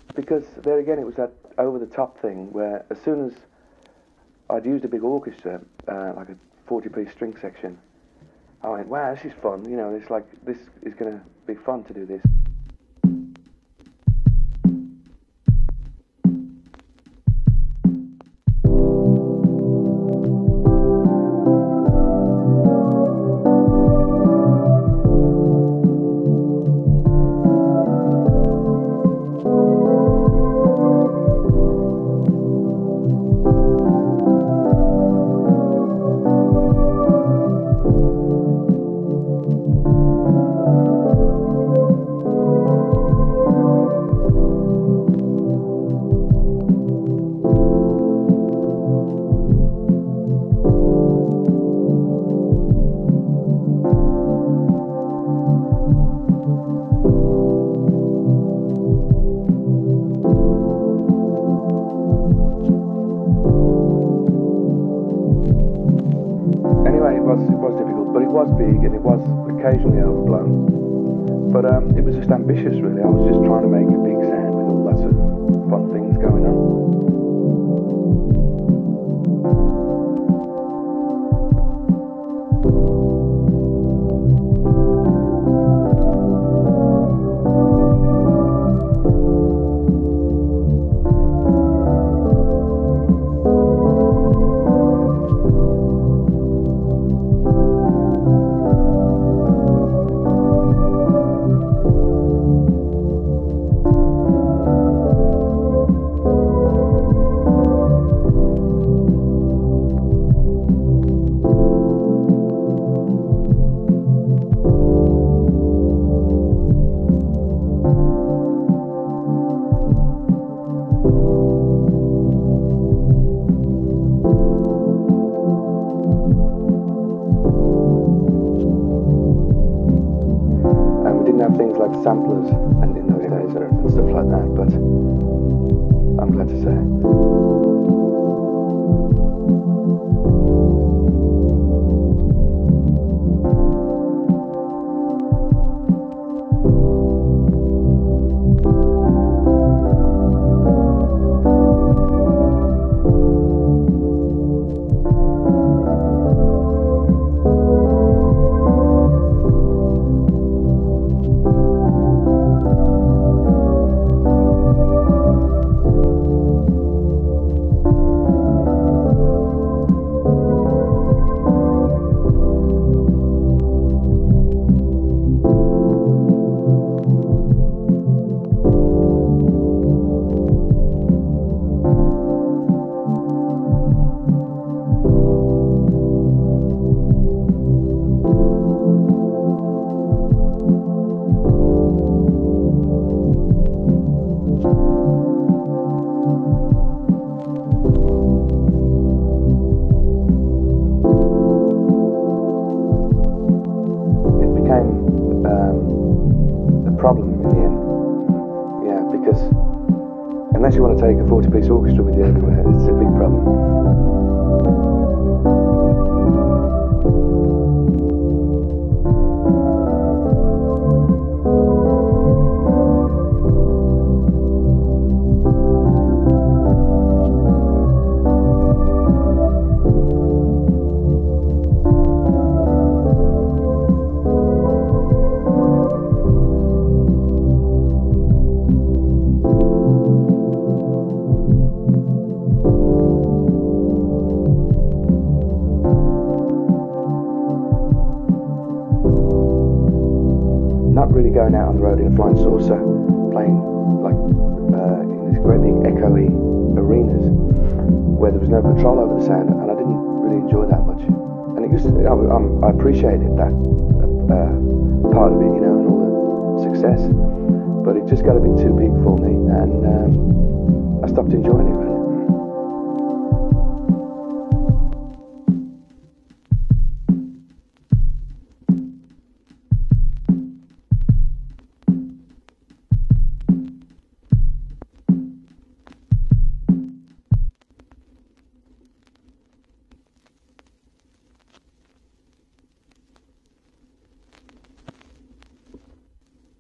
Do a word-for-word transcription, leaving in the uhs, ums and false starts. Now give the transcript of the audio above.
because there again it was that over-the-top thing where as soon as I'd used a big orchestra, uh, like a forty-piece string section, I went, wow, this is fun, you know, it's like, this is going to be fun to do this. It was difficult, but it was big and it was occasionally overblown. But um, it was just ambitious, really. I was just trying to make a big sound with all lots of fun things going on. Have things like samplers and in those days and stuff like that, but I'm glad to say. Problem in the end, yeah, because unless you want to take a forty-piece orchestra with you everywhere, it's a big problem. Not really going out on the road in a flying saucer, playing like uh, in these great big echoey arenas where there was no control over the sound, and I didn't really enjoy that much. And it just, I, I'm, I appreciated that uh, part of it, you know, and all the success, but it just got a bit too big for me, and um, I stopped enjoying it really.